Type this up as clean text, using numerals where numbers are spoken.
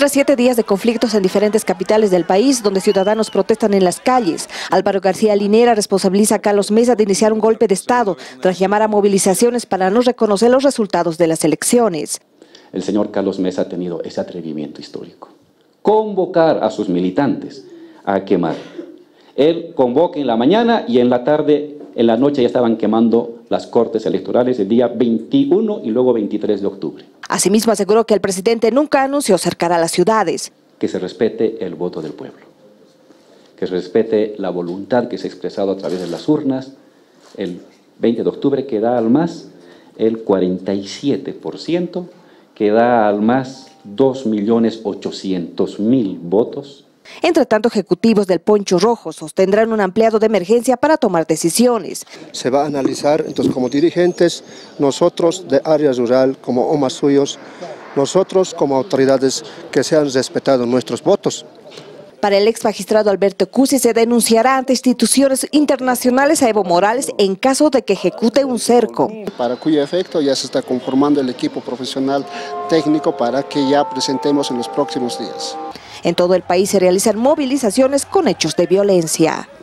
Tras 7 días de conflictos en diferentes capitales del país, donde ciudadanos protestan en las calles, Álvaro García Linera responsabiliza a Carlos Mesa de iniciar un golpe de Estado, tras llamar a movilizaciones para no reconocer los resultados de las elecciones. El señor Carlos Mesa ha tenido ese atrevimiento histórico. Convocar a sus militantes a quemar. Él convoca en la mañana y en la tarde, en la noche ya estaban quemando las cortes electorales el día 21 y luego 23 de octubre. Asimismo aseguró que el presidente nunca anunció cercar a las ciudades. Que se respete el voto del pueblo, que se respete la voluntad que se ha expresado a través de las urnas. El 20 de octubre que da al MAS el 47%, que da al MAS 2.800.000 votos. Entre tanto, ejecutivos del Poncho Rojo sostendrán un ampliado de emergencia para tomar decisiones. Se va a analizar, entonces, como dirigentes, nosotros de área rural, como OMA suyos, nosotros como autoridades que se han respetado nuestros votos. Para el ex magistrado Alberto Cusi se denunciará ante instituciones internacionales a Evo Morales en caso de que ejecute un cerco. Para cuyo efecto ya se está conformando el equipo profesional técnico para que ya presentemos en los próximos días. En todo el país se realizan movilizaciones con hechos de violencia.